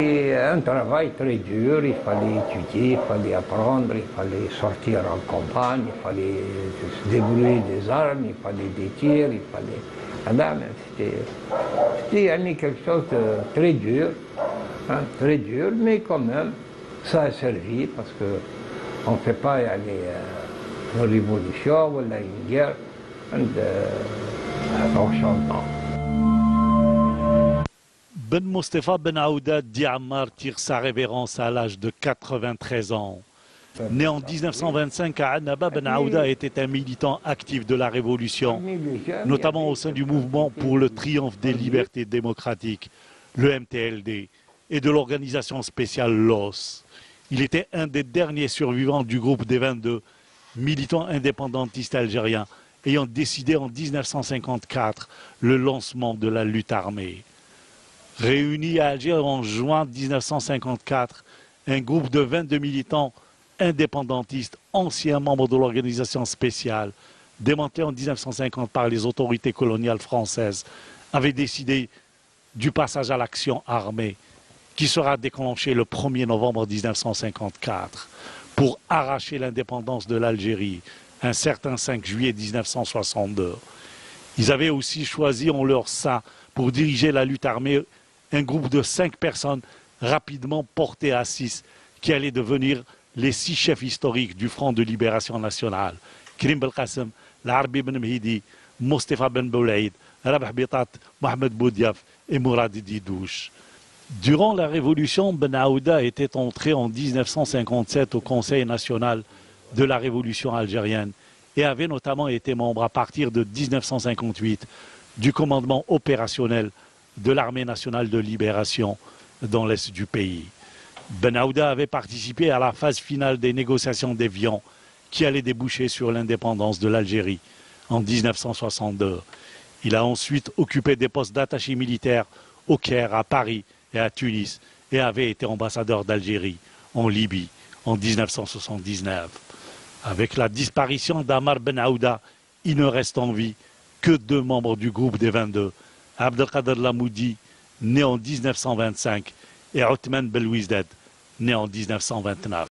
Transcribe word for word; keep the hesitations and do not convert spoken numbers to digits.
Et un travail très dur, il fallait étudier, il fallait apprendre, il fallait sortir en campagne, il fallait se débrouiller des armes, il fallait des tirs, il fallait... Madame, c'était quelque chose de très dur, hein, très dur, mais quand même, ça a servi parce qu'on ne fait pas aller, euh, une révolution ou une guerre en chantant. Ben Mostefa Ben Aouda Di Ammar tire sa révérence à l'âge de quatre-vingt-treize ans. Né en mille neuf cent vingt-cinq à Annaba, Ben Aouda était un militant actif de la Révolution, notamment au sein du mouvement pour le triomphe des libertés démocratiques, le M T L D, et de l'organisation spéciale L O S. Il était un des derniers survivants du groupe des vingt-deux, militant indépendantiste algérien, ayant décidé en mille neuf cent cinquante-quatre le lancement de la lutte armée. Réuni à Alger en juin mille neuf cent cinquante-quatre, un groupe de vingt-deux militants indépendantistes, anciens membres de l'organisation spéciale, démantelé en mille neuf cent cinquante par les autorités coloniales françaises, avait décidé du passage à l'action armée qui sera déclenché le premier novembre mille neuf cent cinquante-quatre pour arracher l'indépendance de l'Algérie, un certain cinq juillet mille neuf cent soixante-deux. Ils avaient aussi choisi en leur sein pour diriger la lutte armée un groupe de cinq personnes rapidement portées à six qui allaient devenir les six chefs historiques du Front de Libération Nationale. Karim Belkacem, Larbi Ben Mhidi, Mostefa Ben Boulaïd, Rabah Bitat, Mohamed Boudiaf et Mourad Didouche. Durant la Révolution, Ben Aouda était entré en mille neuf cent cinquante-sept au Conseil national de la Révolution algérienne et avait notamment été membre à partir de mille neuf cent cinquante-huit du commandement opérationnel de l'Armée nationale de libération dans l'est du pays. Ben Aouda avait participé à la phase finale des négociations d'Évian qui allaient déboucher sur l'indépendance de l'Algérie en mille neuf cent soixante-deux. Il a ensuite occupé des postes d'attaché militaire au Caire, à Paris et à Tunis et avait été ambassadeur d'Algérie en Libye en mille neuf cent soixante-dix-neuf. Avec la disparition d'Ammar Ben Aouda, il ne reste en vie que deux membres du groupe des vingt-deux, Abdelkader Lamoudi, né en mille neuf cent vingt-cinq, et Othman Belouizdad, né en mille neuf cent vingt-neuf.